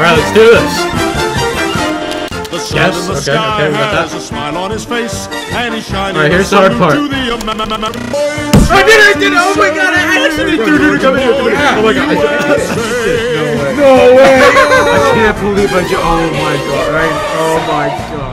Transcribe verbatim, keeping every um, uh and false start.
Alright, let's do this. Yes, okay, okay, we got that. Alright, here's the hard part. I did it, I did it! Oh my god, I actually did it! Dude, come here, come here! Oh my god, I did it! No way! No way! I can't believe I did. Oh my god, right? Oh my god.